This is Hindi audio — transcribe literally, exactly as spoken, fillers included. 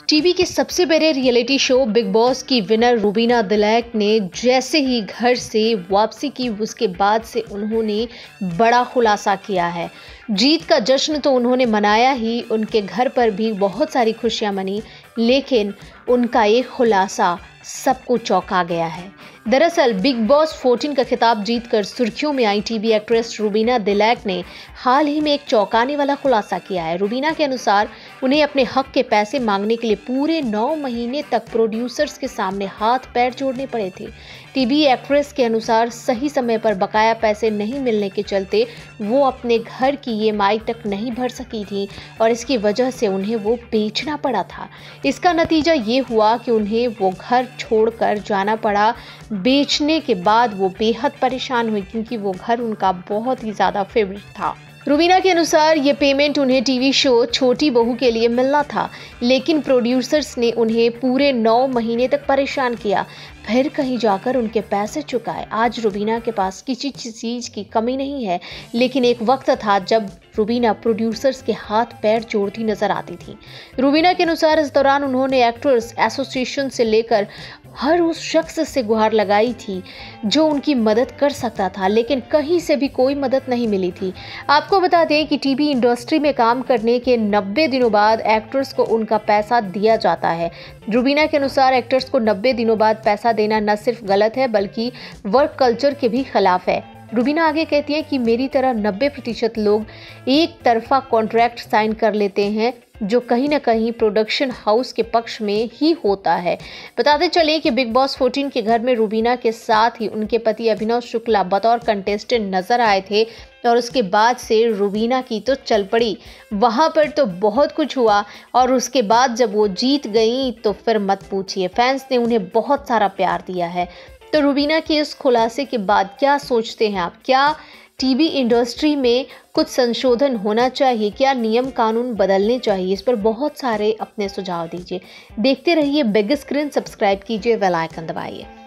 टीवी के सबसे बड़े रियलिटी शो बिग बॉस की विनर रूबीना दिलैक ने जैसे ही घर से वापसी की उसके बाद से उन्होंने बड़ा खुलासा किया है। जीत का जश्न तो उन्होंने मनाया ही, उनके घर पर भी बहुत सारी खुशियां मनी, लेकिन उनका एक खुलासा सबको चौंका गया है। दरअसल बिग बॉस चौदह का खिताब जीतकर सुर्खियों में आई टीवी एक्ट्रेस रूबीना दिलैक ने हाल ही में एक चौंकाने वाला खुलासा किया है। रूबीना के अनुसार उन्हें अपने हक के पैसे मांगने के लिए पूरे नौ महीने तक प्रोड्यूसर्स के सामने हाथ पैर जोड़ने पड़े थे। टीवी एक्ट्रेस के अनुसार सही समय पर बकाया पैसे नहीं मिलने के चलते वो अपने घर की ई एम आई तक नहीं भर सकी थी और इसकी वजह से उन्हें वो बेचना पड़ा था। इसका नतीजा ये हुआ कि उन्हें वो घर छोड़कर जाना पड़ा। बेचने के बाद वो बेहद परेशान हुई क्योंकि वो घर उनका बहुत ही ज़्यादा फेवरेट था। रूबीना के अनुसार ये पेमेंट उन्हें टीवी शो छोटी बहू के लिए मिलना था, लेकिन प्रोड्यूसर्स ने उन्हें पूरे नौ महीने तक परेशान किया, फिर कहीं जाकर उनके पैसे चुकाए। आज रूबीना के पास किसी चीज़ की कमी नहीं है, लेकिन एक वक्त था जब रूबीना प्रोड्यूसर्स के हाथ पैर जोड़ती नजर आती थी। रूबीना के अनुसार इस दौरान उन्होंने एक्टर्स एसोसिएशन से लेकर हर उस शख्स से गुहार लगाई थी जो उनकी मदद कर सकता था, लेकिन कहीं से भी कोई मदद नहीं मिली थी। आपको बता दें कि टीवी इंडस्ट्री में काम करने के नब्बे दिनों बाद एक्टर्स को उनका पैसा दिया जाता है। रूबीना के अनुसार एक्टर्स को नब्बे दिनों बाद पैसा देना न सिर्फ गलत है बल्कि वर्क कल्चर के भी खिलाफ है। रूबीना आगे कहती है कि मेरी तरह नब्बे प्रतिशत लोग एक तरफा कॉन्ट्रैक्ट साइन कर लेते हैं जो कहीं ना कहीं प्रोडक्शन हाउस के पक्ष में ही होता है। बताते चले कि बिग बॉस चौदह के घर में रूबीना के साथ ही उनके पति अभिनव शुक्ला बतौर कंटेस्टेंट नजर आए थे और उसके बाद से रूबीना की तो चल पड़ी। वहां पर तो बहुत कुछ हुआ और उसके बाद जब वो जीत गई तो फिर मत पूछिए, फैंस ने उन्हें बहुत सारा प्यार दिया है। तो रूबीना के इस खुलासे के बाद क्या सोचते हैं आप? क्या टीवी इंडस्ट्री में कुछ संशोधन होना चाहिए? क्या नियम कानून बदलने चाहिए? इस पर बहुत सारे अपने सुझाव दीजिए। देखते रहिए बिग स्क्रीन, सब्सक्राइब कीजिए, बेल आइकन दबाइए।